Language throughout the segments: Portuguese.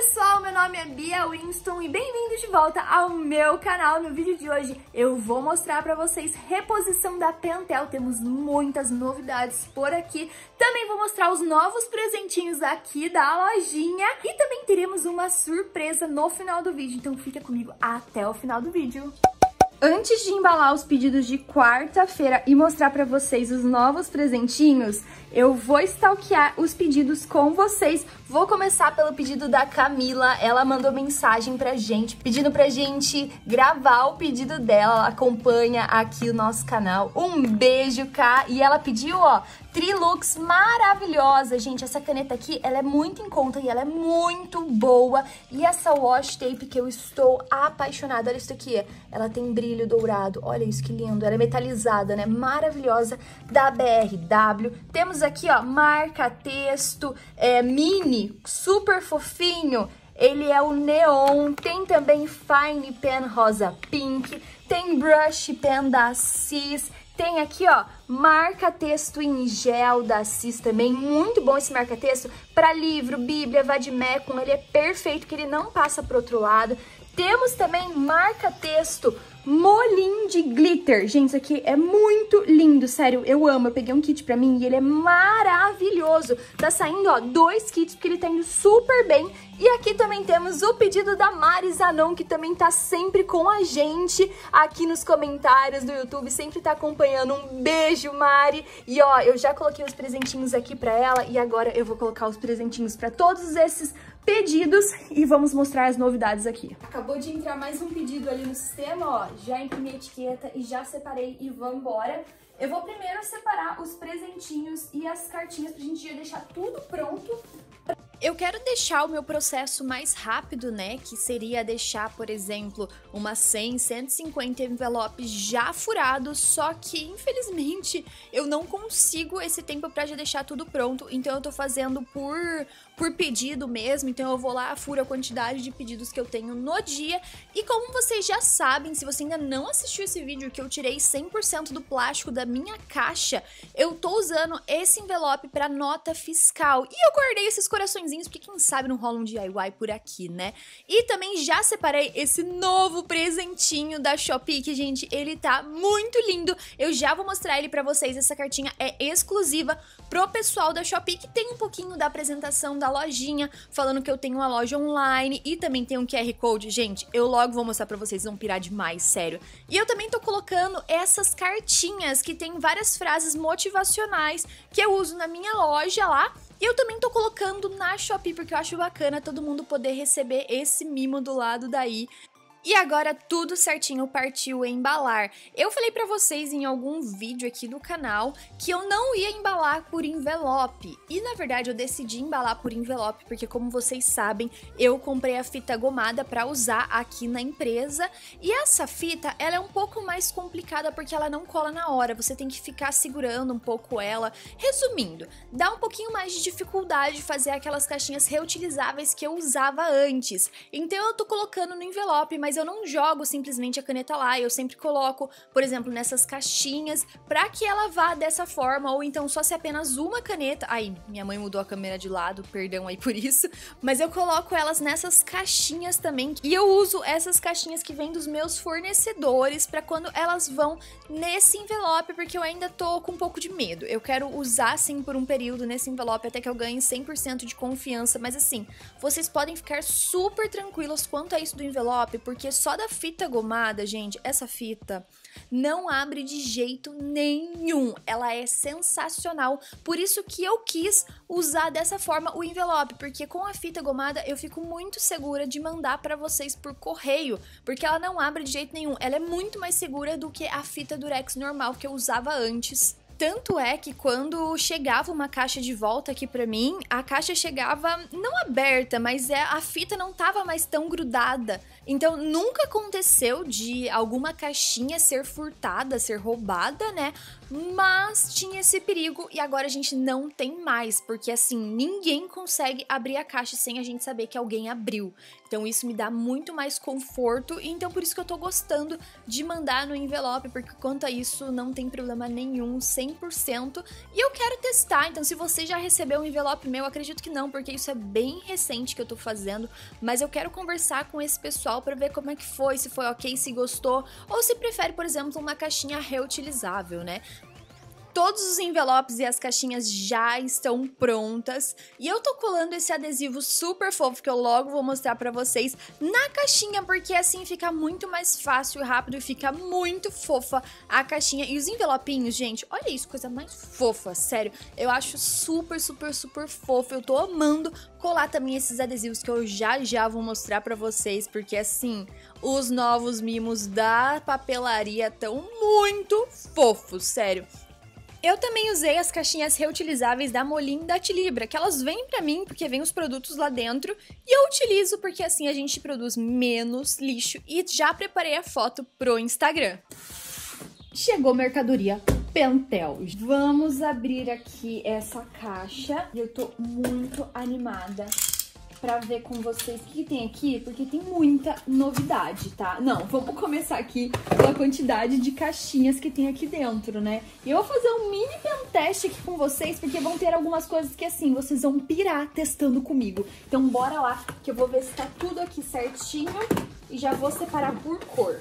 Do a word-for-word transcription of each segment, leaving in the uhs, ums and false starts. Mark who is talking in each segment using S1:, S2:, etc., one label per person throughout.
S1: pessoal, meu nome é Bia Winston e bem-vindos de volta ao meu canal. No vídeo de hoje eu vou mostrar pra vocês reposição da Pentel, temos muitas novidades por aqui. Também vou mostrar os novos presentinhos aqui da lojinha e também teremos uma surpresa no final do vídeo, então fica comigo até o final do vídeo. Antes de embalar os pedidos de quarta-feira e mostrar pra vocês os novos presentinhos, eu vou stalkear os pedidos com vocês. Vou começar pelo pedido da Camila. Ela mandou mensagem pra gente, pedindo pra gente gravar o pedido dela. Ela acompanha aqui o nosso canal. Um beijo, Cá. E ela pediu, ó, Trilux maravilhosa. Gente, essa caneta aqui, ela é muito em conta e ela é muito boa. E essa washi tape que eu estou apaixonada. Olha isso aqui, ela tem brilho dourado. Olha isso que lindo. Ela é metalizada, né? Maravilhosa, da B R W. Temos aqui, ó, marca-texto, é, mini, super fofinho. Ele é o neon. Tem também fine pen rosa pink. Tem brush pen da Cis. Tem aqui, ó, marca-texto em gel da Cis também. Muito bom esse marca-texto para livro, bíblia, vademecum. Ele é perfeito, que ele não passa pro outro lado. Temos também marca-texto molim de glitter. Gente, isso aqui é muito lindo, sério, eu amo. Eu peguei um kit pra mim e ele é maravilhoso. Tá saindo, ó, dois kits, porque ele tá indo super bem. E aqui também temos o pedido da Mari Zanon, que também tá sempre com a gente aqui nos comentários do YouTube, sempre tá acompanhando. Um beijo, Mari! E ó, eu já coloquei os presentinhos aqui pra ela e agora eu vou colocar os presentinhos pra todos esses pedidos e vamos mostrar as novidades aqui. Acabou de entrar mais um pedido ali no sistema, ó, já imprimi a etiqueta e já separei e vamos embora. Eu vou primeiro separar os presentinhos e as cartinhas pra gente já deixar tudo pronto. Eu quero deixar o meu processo mais rápido, né, que seria deixar, por exemplo, umas cem, cento e cinquenta envelopes já furados, só que, infelizmente, eu não consigo esse tempo pra já deixar tudo pronto, então eu tô fazendo por, por pedido mesmo, então eu vou lá, furo a quantidade de pedidos que eu tenho no dia, e como vocês já sabem, se você ainda não assistiu esse vídeo, que eu tirei cem por cento do plástico da minha caixa, eu tô usando esse envelope pra nota fiscal, e eu guardei esses coraçõezinhos porque quem sabe não rola um D I Y por aqui, né? E também já separei esse novo presentinho da Shopee, que, gente, ele tá muito lindo. Eu já vou mostrar ele pra vocês. Essa cartinha é exclusiva pro pessoal da Shopee, que tem um pouquinho da apresentação da lojinha, falando que eu tenho uma loja online e também tem um Q R Code. Gente, eu logo vou mostrar pra vocês, vão pirar demais, sério. E eu também tô colocando essas cartinhas que tem várias frases motivacionais que eu uso na minha loja lá. E eu também tô colocando na Shopee, porque eu acho bacana todo mundo poder receber esse mimo do lado daí. E agora tudo certinho, partiu embalar. Eu falei pra vocês em algum vídeo aqui do canal que eu não ia embalar por envelope. E na verdade eu decidi embalar por envelope porque, como vocês sabem, eu comprei a fita gomada pra usar aqui na empresa. E essa fita, ela é um pouco mais complicada porque ela não cola na hora. Você tem que ficar segurando um pouco ela. Resumindo, dá um pouquinho mais de dificuldade de fazer aquelas caixinhas reutilizáveis que eu usava antes. Então eu tô colocando no envelope, mas eu não jogo simplesmente a caneta lá, eu sempre coloco, por exemplo, nessas caixinhas, pra que ela vá dessa forma, ou então só se apenas uma caneta, ai, minha mãe mudou a câmera de lado, perdão aí por isso, mas eu coloco elas nessas caixinhas também, e eu uso essas caixinhas que vêm dos meus fornecedores pra quando elas vão nesse envelope, porque eu ainda tô com um pouco de medo, eu quero usar assim por um período nesse envelope até que eu ganhe cem por cento de confiança, mas assim, vocês podem ficar super tranquilos quanto a isso do envelope, porque só da fita gomada, gente, essa fita não abre de jeito nenhum. Ela é sensacional. Por isso que eu quis usar dessa forma o envelope, porque com a fita gomada eu fico muito segura de mandar pra vocês por correio, porque ela não abre de jeito nenhum. Ela é muito mais segura do que a fita durex normal que eu usava antes. Tanto é que quando chegava uma caixa de volta aqui pra mim, a caixa chegava não aberta, mas é, a fita não tava mais tão grudada. Então nunca aconteceu de alguma caixinha ser furtada, ser roubada, né? mas tinha esse perigo e agora a gente não tem mais, porque assim, ninguém consegue abrir a caixa sem a gente saber que alguém abriu. Então isso me dá muito mais conforto e então por isso que eu tô gostando de mandar no envelope, porque quanto a isso não tem problema nenhum, cem por cento. E eu quero testar, então se você já recebeu um envelope meu, acredito que não, porque isso é bem recente que eu tô fazendo, mas eu quero conversar com esse pessoal pra ver como é que foi, se foi ok, se gostou, ou se prefere, por exemplo, uma caixinha reutilizável, né? Todos os envelopes e as caixinhas já estão prontas e eu tô colando esse adesivo super fofo que eu logo vou mostrar pra vocês na caixinha, porque assim fica muito mais fácil e rápido e fica muito fofa a caixinha. E os envelopinhos, gente, olha isso, coisa mais fofa, sério. Eu acho super, super, super fofo. Eu tô amando colar também esses adesivos que eu já já vou mostrar pra vocês, porque assim, os novos mimos da papelaria estão muito fofos, sério. Eu também usei as caixinhas reutilizáveis da Molin e da Tilibra, que elas vêm pra mim porque vem os produtos lá dentro e eu utilizo porque assim a gente produz menos lixo e já preparei a foto pro Instagram. Chegou mercadoria Pentel. Vamos abrir aqui essa caixa e eu tô muito animada pra ver com vocês o que tem aqui, porque tem muita novidade, tá? Não, vamos começar aqui pela quantidade de caixinhas que tem aqui dentro, né? E eu vou fazer um mini penteste aqui com vocês, porque vão ter algumas coisas que, assim, vocês vão pirar testando comigo. Então, bora lá, que eu vou ver se tá tudo aqui certinho e já vou separar por cor.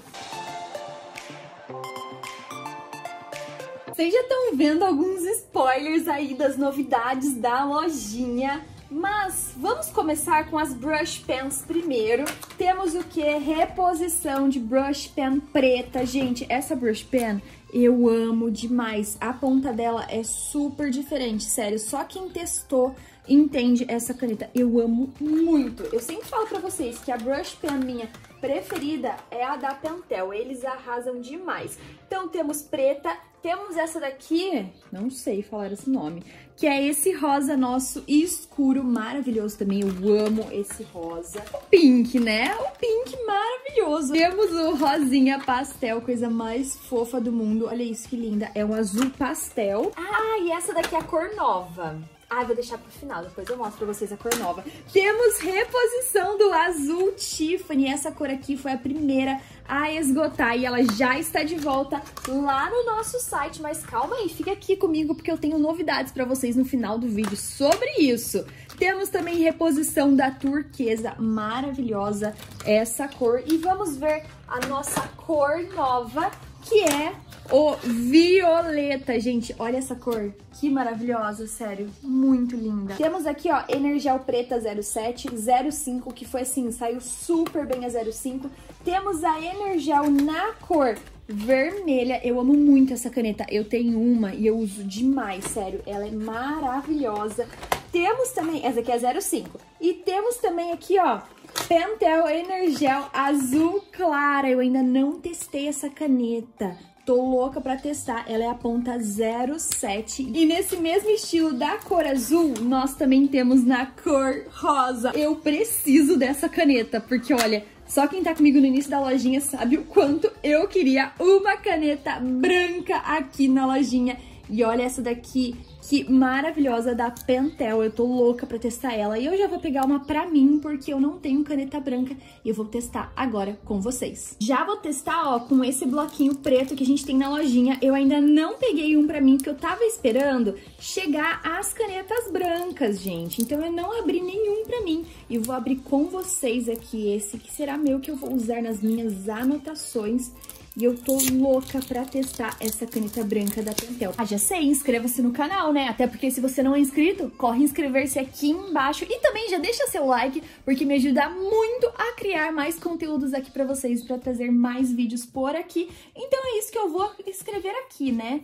S1: Vocês já estão vendo alguns spoilers aí das novidades da lojinha. Mas vamos começar com as brush pens primeiro. Temos o que? Reposição de brush pen preta. Gente, essa brush pen eu amo demais. A ponta dela é super diferente, sério. Só quem testou entende essa caneta. Eu amo muito. Eu sempre falo pra vocês que a brush pen minha preferida é a da Pentel. Eles arrasam demais. Então temos preta. Temos essa daqui, não sei falar esse nome, que é esse rosa nosso escuro, maravilhoso também, eu amo esse rosa. O pink, né? O pink maravilhoso. Temos o rosinha pastel, coisa mais fofa do mundo. Olha isso, que linda. É um azul pastel. Ah, e essa daqui é a cor nova. Ah, vou deixar pro final, depois eu mostro pra vocês a cor nova. Temos reposição do azul Tiffany. Essa cor aqui foi a primeira a esgotar e ela já está de volta lá no nosso site. Mas calma aí, fica aqui comigo porque eu tenho novidades pra vocês no final do vídeo sobre isso. Temos também reposição da turquesa, maravilhosa essa cor. E vamos ver a nossa cor nova, que é o violeta. Gente, olha essa cor, que maravilhosa, sério, muito linda. Temos aqui, ó, Energial Preta zero sete, zero cinco, que foi assim, saiu super bem a zero cinco. Temos a Energial na cor vermelha. Eu amo muito essa caneta, eu tenho uma e eu uso demais, sério, ela é maravilhosa. Temos também, essa aqui é zero cinco, e temos também aqui, ó, Pentel Energial azul clara. Eu ainda não testei essa caneta, tô louca pra testar. Ela é a ponta zero sete. E nesse mesmo estilo da cor azul, nós também temos na cor rosa. Eu preciso dessa caneta, porque olha, só quem tá comigo no início da lojinha sabe o quanto eu queria uma caneta branca aqui na lojinha. E olha essa daqui, que maravilhosa, da Pentel. Eu tô louca pra testar ela. E eu já vou pegar uma pra mim, porque eu não tenho caneta branca. E eu vou testar agora com vocês. Já vou testar, ó, com esse bloquinho preto que a gente tem na lojinha. Eu ainda não peguei um pra mim, porque eu tava esperando chegar as canetas brancas, gente. Então eu não abri nenhum pra mim. E vou abrir com vocês aqui esse, que será meu, que eu vou usar nas minhas anotações. E eu tô louca pra testar essa caneta branca da Pentel. Ah, já sei, inscreva-se no canal, né? Até porque se você não é inscrito, corre inscrever-se aqui embaixo. E também já deixa seu like, porque me ajuda muito a criar mais conteúdos aqui pra vocês, pra trazer mais vídeos por aqui. Então é isso que eu vou escrever aqui, né?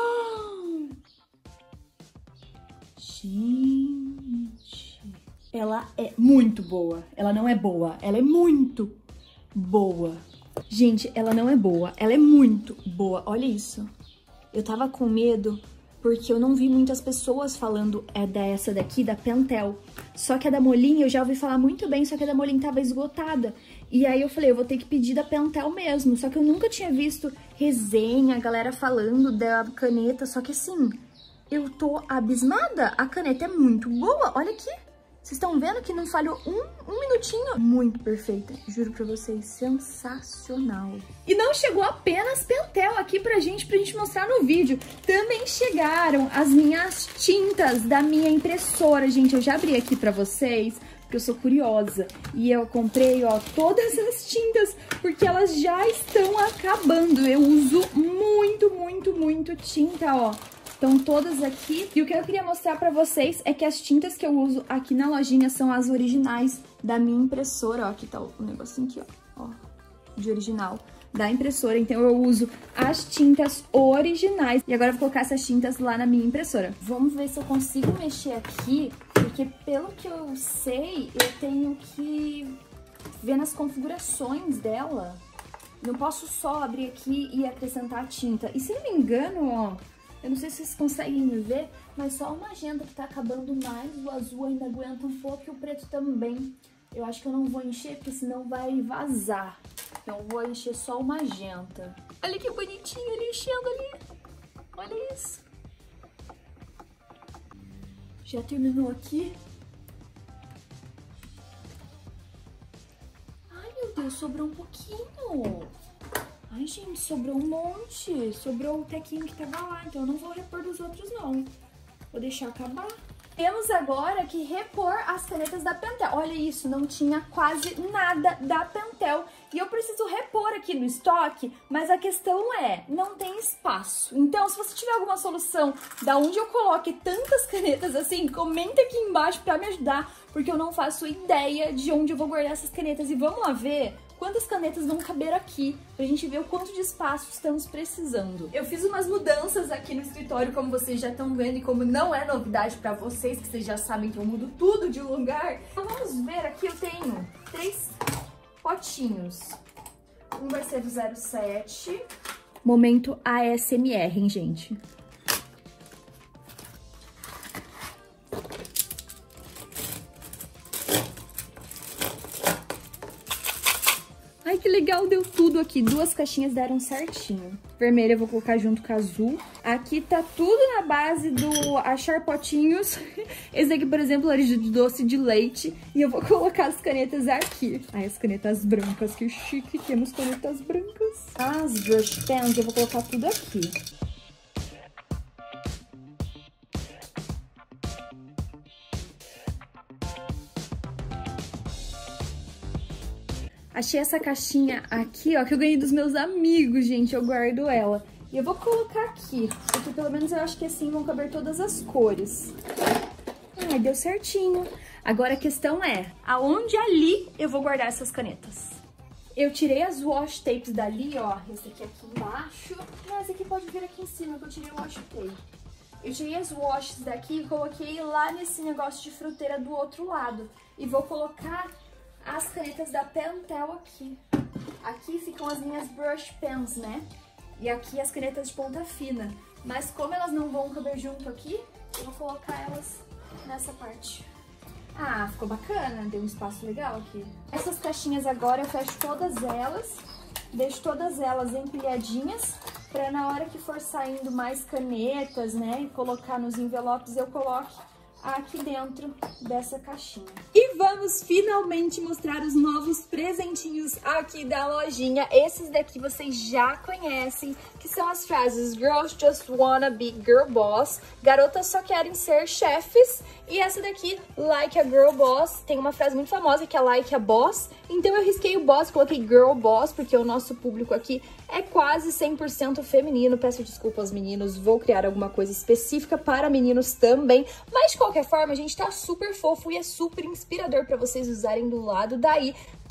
S1: Oh! Gente, ela é muito boa. Ela não é boa, ela é muito boa. Gente, ela não é boa, ela é muito boa. Olha isso. Eu tava com medo porque eu não vi muitas pessoas falando é dessa daqui, da Pentel. Só que a da Molin eu já ouvi falar muito bem, só que a da Molin tava esgotada. E aí eu falei, eu vou ter que pedir da Pentel mesmo. Só que eu nunca tinha visto resenha, a galera falando da caneta. Só que assim, eu tô abismada. A caneta é muito boa, olha aqui. Vocês estão vendo que não falhou um, um minutinho? Muito perfeita, juro pra vocês, sensacional. E não chegou apenas Pentel aqui pra gente, pra gente mostrar no vídeo. Também chegaram as minhas tintas da minha impressora, gente. Eu já abri aqui pra vocês, porque eu sou curiosa. E eu comprei, ó, todas as tintas, porque elas já estão acabando. Eu uso muito, muito, muito tinta, ó. Estão todas aqui. E o que eu queria mostrar pra vocês é que as tintas que eu uso aqui na lojinha são as originais da minha impressora. Ó, aqui tá o negocinho aqui, ó, ó, de original da impressora. Então eu uso as tintas originais. E agora eu vou colocar essas tintas lá na minha impressora. Vamos ver se eu consigo mexer aqui, porque pelo que eu sei, eu tenho que ver nas configurações dela. Não posso só abrir aqui e acrescentar a tinta. E se não me engano, ó, eu não sei se vocês conseguem me ver, mas só o magenta que tá acabando mais, o azul ainda aguenta um pouco e o preto também. Eu acho que eu não vou encher, porque senão vai vazar. Então eu vou encher só o magenta. Olha que bonitinho ele enchendo ali. Olha isso. Já terminou aqui. Ai, meu Deus, sobrou um pouquinho. Ai, gente, sobrou um monte. Sobrou o tequinho que tava lá, então eu não vou repor dos outros, não. Vou deixar acabar. Temos agora que repor as canetas da Pentel. Olha isso, não tinha quase nada da Pentel. E eu preciso repor aqui no estoque, mas a questão é, não tem espaço. Então, se você tiver alguma solução da onde eu coloque tantas canetas assim, comenta aqui embaixo pra me ajudar, porque eu não faço ideia de onde eu vou guardar essas canetas. E vamos lá ver quantas canetas vão caber aqui, pra gente ver o quanto de espaço estamos precisando. Eu fiz umas mudanças aqui no escritório, como vocês já estão vendo, e como não é novidade pra vocês, que vocês já sabem que eu mudo tudo de lugar. Então vamos ver, aqui eu tenho três potinhos. Um vai ser do zero sete. Momento A S M R, hein, gente? Ai, que legal, deu tudo aqui. Duas caixinhas deram certinho. Vermelha eu vou colocar junto com a azul. Aqui tá tudo na base do achar potinhos. Esse aqui, por exemplo, é de doce de leite. E eu vou colocar as canetas aqui. Ai, as canetas brancas, que chique. Temos canetas brancas. As brush pens eu vou colocar tudo aqui. Achei essa caixinha aqui, ó, que eu ganhei dos meus amigos, gente. Eu guardo ela. E eu vou colocar aqui, porque pelo menos eu acho que assim vão caber todas as cores. Ai, deu certinho. Agora a questão é, aonde ali eu vou guardar essas canetas? Eu tirei as washi tapes dali, ó. Esse aqui aqui embaixo. Mas aqui pode vir aqui em cima, que eu tirei o washi tape. Eu tirei as washes daqui e coloquei lá nesse negócio de fruteira do outro lado. E vou colocar as canetas da Pentel aqui. Aqui ficam as minhas brush pens, né? E aqui as canetas de ponta fina. Mas como elas não vão caber junto aqui, eu vou colocar elas nessa parte. Ah, ficou bacana, deu um espaço legal aqui. Essas caixinhas agora eu fecho todas elas, deixo todas elas empilhadinhas, pra na hora que for saindo mais canetas, né, e colocar nos envelopes, eu coloque aqui dentro dessa caixinha. E vamos finalmente mostrar os novos presentinhos aqui da lojinha. Esses daqui vocês já conhecem, que são as frases Girls Just Wanna Be Girl Boss, garotas só querem ser chefes, e essa daqui, Like a Girl Boss, tem uma frase muito famosa que é Like a Boss, então eu risquei o boss, coloquei Girl Boss, porque o nosso público aqui é quase cem por cento feminino. Peço desculpas, meninos, vou criar alguma coisa específica para meninos também, mas de qualquer forma, a gente tá super fofo e é super inspirador para vocês usarem do lado. Daí,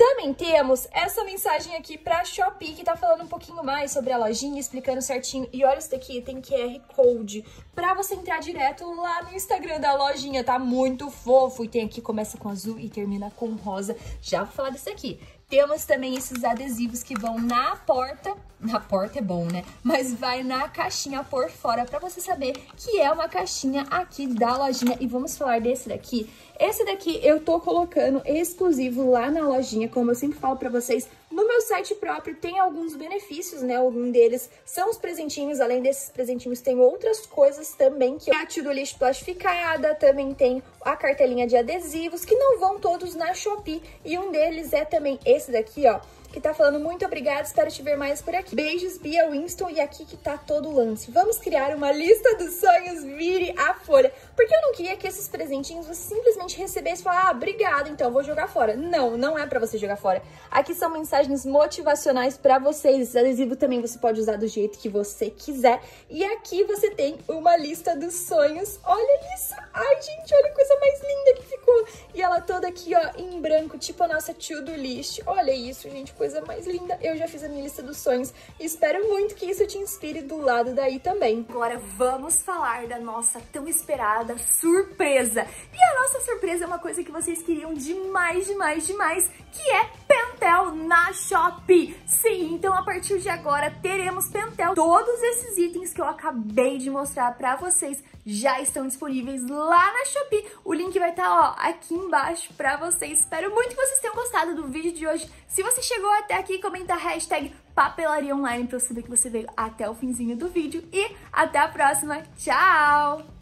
S1: Também temos essa mensagem aqui pra Shopee, que tá falando um pouquinho mais sobre a lojinha, explicando certinho. E olha isso daqui, tem Q R Code pra você entrar direto lá no Instagram da lojinha, tá muito fofo. E tem aqui, começa com azul e termina com rosa. Já vou falar disso aqui. Temos também esses adesivos que vão na porta, na porta é bom, né? Mas vai na caixinha por fora pra você saber que é uma caixinha aqui da lojinha. E vamos falar desse daqui. Esse daqui eu tô colocando exclusivo lá na lojinha, como eu sempre falo pra vocês. No meu site próprio tem alguns benefícios, né? Algum deles são os presentinhos. Além desses presentinhos, tem outras coisas também, que é a To Do List plastificada, também tem a cartelinha de adesivos, que não vão todos na Shopee. E um deles é também esse daqui, ó, que tá falando muito obrigada, espero te ver mais por aqui. Beijos, Bia Winston, e aqui que tá todo o lance. Vamos criar uma lista dos sonhos, vire a folha. Porque eu não queria que esses presentinhos você simplesmente recebesse e falar, ah, obrigada, então vou jogar fora. Não, não é pra você jogar fora. Aqui são mensagens motivacionais pra vocês. Esse adesivo também você pode usar do jeito que você quiser. E aqui você tem uma lista dos sonhos. Olha isso! Ai, gente, olha a coisa mais linda que ficou. E ela toda aqui, ó, em branco, tipo a nossa To Do List. Olha isso, gente, coisa mais linda. Eu já fiz a minha lista dos sonhos e espero muito que isso te inspire do lado daí também. Agora vamos falar da nossa tão esperada surpresa. E a nossa surpresa é uma coisa que vocês queriam demais, demais, demais, que é Pentel na Shopee. Sim, então a partir de agora teremos Pentel. Todos esses itens que eu acabei de mostrar pra vocês já estão disponíveis lá na Shopee. O link vai estar, ó, aqui embaixo pra vocês. Espero muito que vocês tenham gostado do vídeo de hoje. Se você chegou até aqui, comenta a hashtag Papelaria Online pra eu saber que você veio até o finzinho do vídeo. E até a próxima. Tchau!